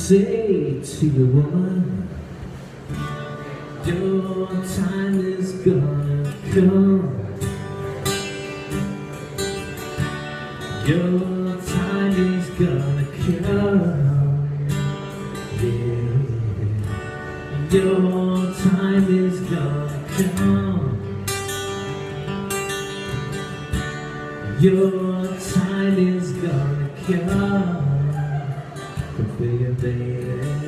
say to your woman, your time is gonna come. Your time is gonna come. Yeah. Your time is gonna come. Your time is gonna come. Baby, baby.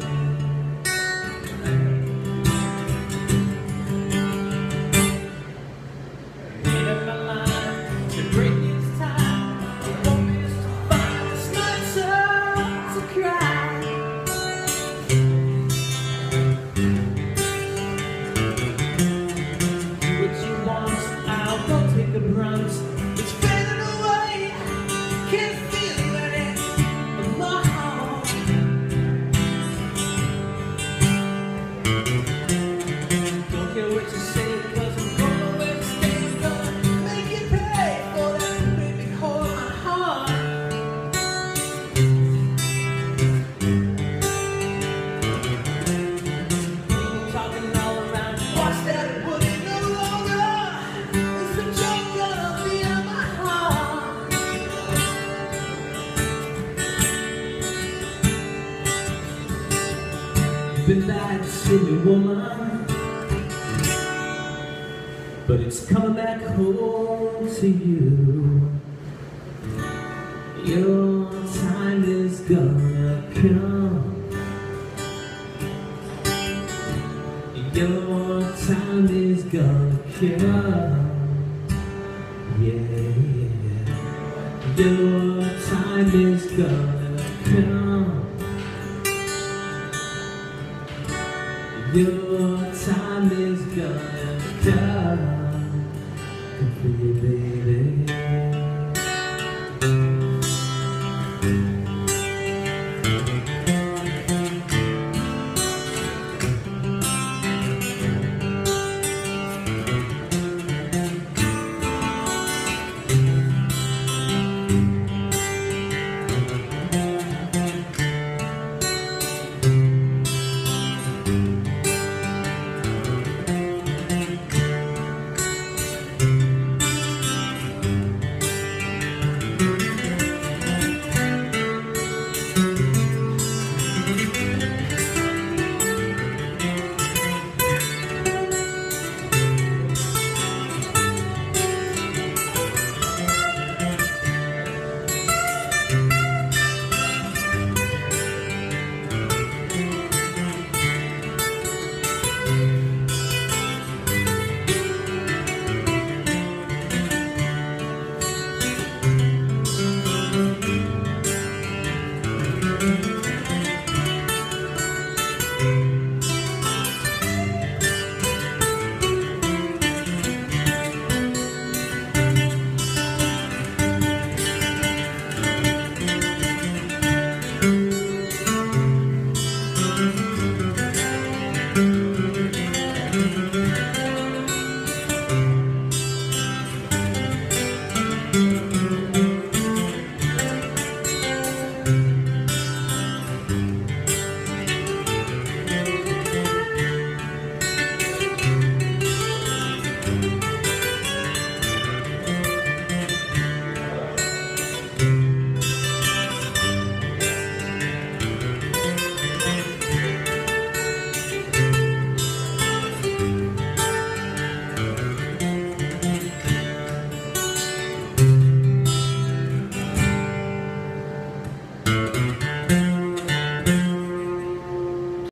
It's fading away, can't feel it in my heart. Don't care what you say, 'cause I'm gonna wait, stay, gonna make you pay for that baby hold my heart. People talking all around, watch that it wouldn't no longer. It's the jungle of the my heart. You've been that silly woman, but it's coming back home to you. Your time is gonna come. Your time is gonna come. Yeah, yeah. Your time is gonna come. Your time is gonna